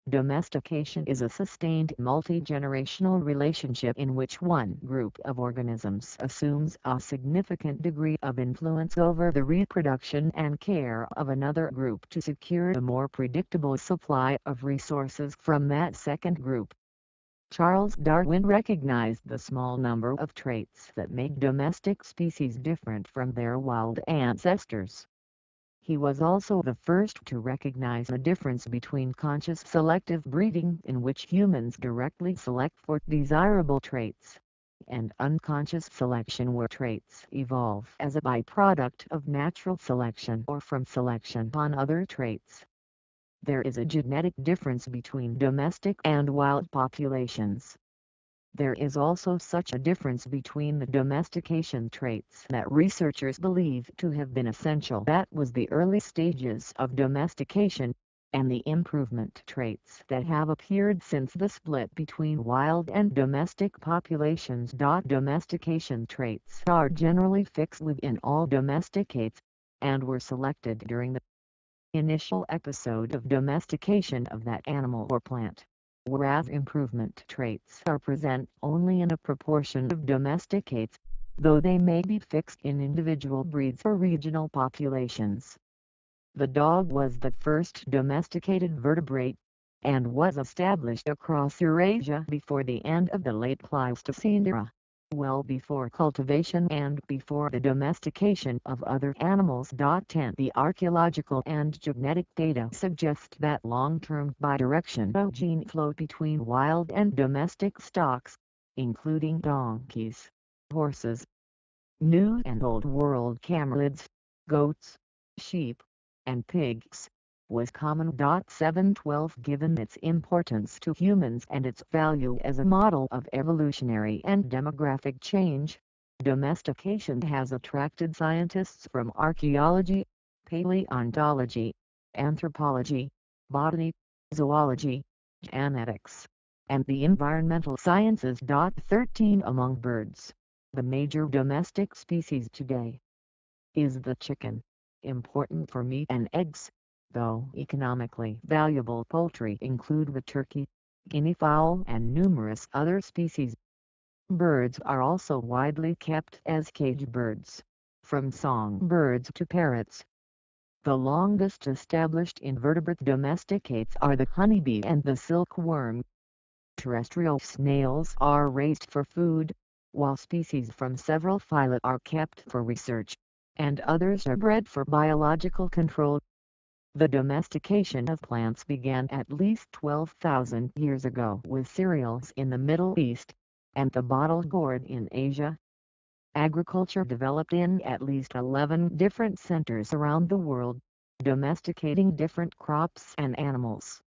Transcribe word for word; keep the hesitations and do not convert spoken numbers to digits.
Domestication is a sustained multi-generational relationship in which one group of organisms assumes a significant degree of influence over the reproduction and care of another group to secure a more predictable supply of resources from that second group. Charles Darwin recognized the small number of traits that make domestic species different from their wild ancestors. He was also the first to recognize a difference between conscious selective breeding, in which humans directly select for desirable traits, and unconscious selection, where traits evolve as a byproduct of natural selection or from selection on other traits. There is a genetic difference between domestic and wild populations. There is also such a difference between the domestication traits that researchers believe to have been essential that was the early stages of domestication, and the improvement traits that have appeared since the split between wild and domestic populations. Domestication traits are generally fixed within all domesticates, and were selected during the initial episode of domestication of that animal or plant, whereas improvement traits are present only in a proportion of domesticates, though they may be fixed in individual breeds or regional populations. The dog was the first domesticated vertebrate, and was established across Eurasia before the end of the late Pleistocene era, well before cultivation and before the domestication of other animals. ten The archaeological and genetic data suggest that long-term bidirectional gene flow between wild and domestic stocks, including donkeys, horses, New and Old World camelids, goats, sheep, and pigs, was common. seven twelve Given its importance to humans and its value as a model of evolutionary and demographic change, domestication has attracted scientists from archaeology, paleontology, anthropology, botany, zoology, genetics, and the environmental sciences. thirteen Among birds, the major domestic species today is the chicken, important for meat and eggs, though economically valuable poultry include the turkey, guinea fowl, and numerous other species. Birds are also widely kept as cage birds, from songbirds to parrots. The longest established invertebrate domesticates are the honeybee and the silkworm. Terrestrial snails are raised for food, while species from several phyla are kept for research, and others are bred for biological control. The domestication of plants began at least twelve thousand years ago with cereals in the Middle East, and the bottle gourd in Asia. Agriculture developed in at least eleven different centers around the world, domesticating different crops and animals.